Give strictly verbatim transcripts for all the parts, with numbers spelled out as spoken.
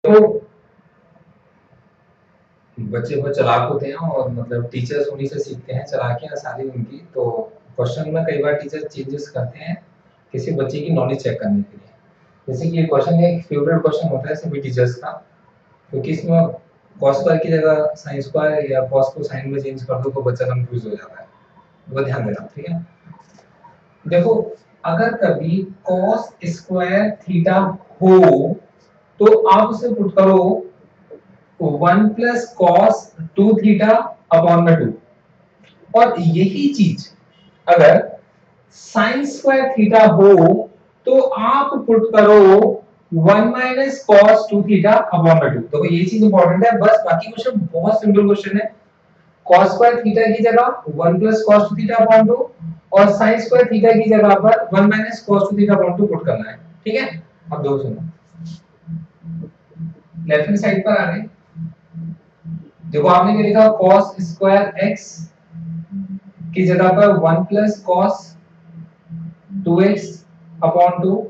तो बच्चे बहुत चालाक होते हैं और मतलब टीचर्स उन्हीं से सीखते हैं, चालाकियां सारी उनकी। तो क्वेश्चन में कई बार टीचर चेंजेस करते हैं किसी बच्चे की नॉलेज चेक करने के लिए। जैसे कि ये क्वेश्चन एक फेवरेट क्वेश्चन होता है सभी टीचर्स का, क्योंकि इसमें कॉस स्क्वायर की जगह साइन स्क्वायर या कॉस को साइन में चेंज कर दो तो बच्चा कंफ्यूज हो जाता है, वो ध्यान देना, ठीक है। देखो अगर कभी कॉस स्क्वायर थीटा हो तो आप उसे पुट करो one plus cos two theta upon में टू, और यही चीज अगर साइन स्क्वायर थीटा हो तो आप पुट करो one minus cos two theta upon में टू। तो ये चीज इंपॉर्टेंट है, बस बाकी क्वेश्चन बहुत सिंपल क्वेश्चन है। cos स्क्वायर थीटा की जगह one plus cos two theta upon two और sin स्क्वायर थीटा की जगह पर one minus cos two theta upon two put करना है, ठीक है। अब दो सुनो, लेफ्ट हैंड साइड पर आ गए। देखो आपने क्या लिखा, cos स्क्वायर x की जगह पर one plus cos two x upon two,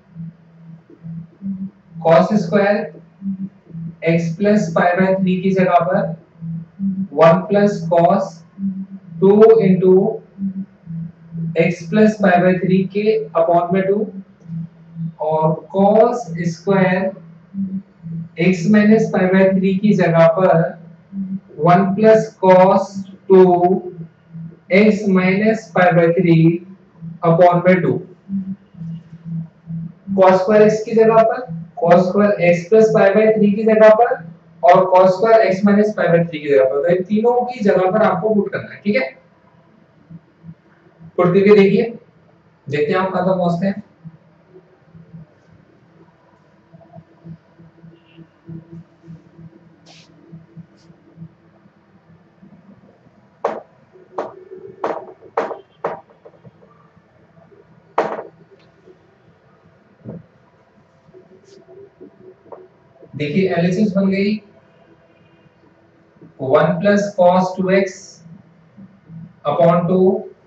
cos square x plus pi by three की जगह पर one plus cos two into x plus pi by three के अपॉन में टू, और cos square x minus pi by three की जगह पर one plus cos two x minus pi by three upon में टू। cos स्क्वायर x की जगह पर cos square x plus pi by three की जगह पर और cos square x minus pi by three की जगह पर, तो इन तीनों की जगह पर आपको पुट करना है, ठीक है। पुट करके देखिए, देखते हैं आप कहां तक पहुंचते हैं। देखिए एलएचएस बन गई one plus cos two x upon two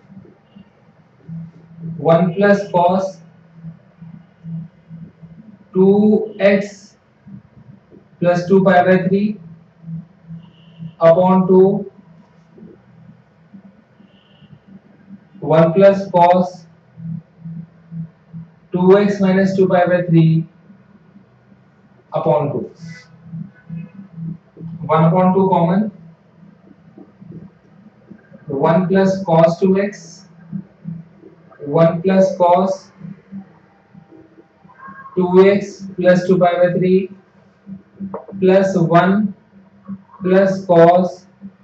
one plus cos two x plus two pi by three upon two one plus cos two x minus two pi by three upon two, one upon two common, one plus cos two x one plus cos two x plus two pi by three plus one plus cos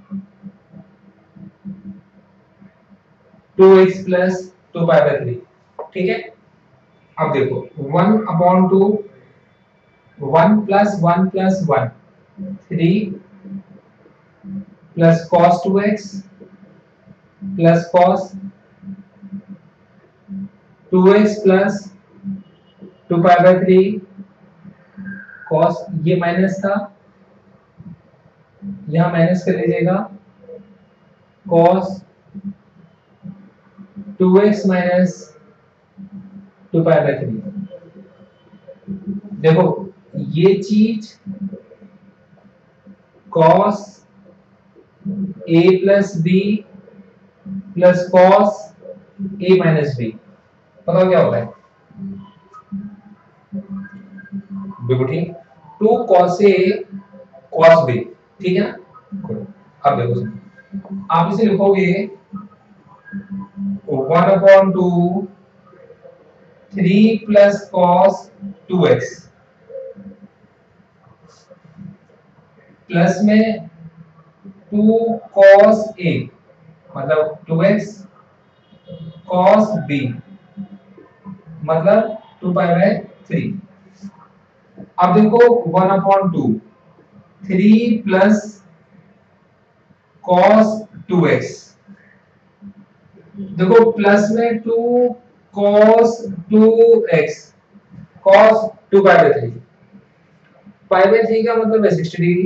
two x plus two pi by three, ठीक है। अब देखो one upon two, one plus one plus one, three plus cos two x plus cos two x plus two pi by three, cos ये minus था, यहां minus कर लीजिएगा, cos two x minus two pi by three. देखो ये चीज cos a plus B plus cos a minus B, पता क्या होता है, बिल्कुल ठीक, two cos a cos b, ठीक है ना। अब देखो आप इसे लिखोगे one upon two three plus cos two x plus में टू cos a मतलब टू एक्स cos b मतलब टू पाई बाय थ्री। अब देखो one upon two three plus cos two x, देखो प्लस में two cos two x cos two pi by three, pi by three का मतलब है sixty degree,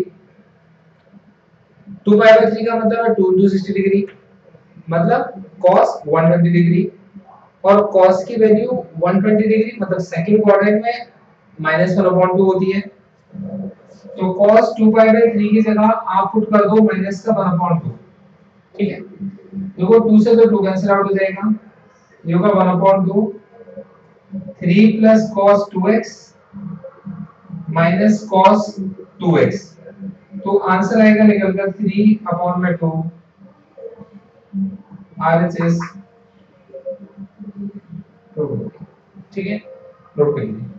two pi by three का मतलब है टू इंटू सिक्सटी डिग्री मतलब cos one twenty degree, और cos की वैल्यू वन ट्वेंटी डिग्री मतलब सेकंड क्वाड्रेंट में माइनस वन अपॉन टू होती है, तो cos two pi by three की जगह आप पुट कर दो माइनस का वन अपॉन टू। ठीक है, देखो टू से तो टू कैंसिल आउट हो जाएगा, ये होगा one upon two, three plus cos two x minus cos two x, तो आंसर आएगा निकलकर थ्री अपॉन में टू आरएचएस। ठीक है, नोट करिए।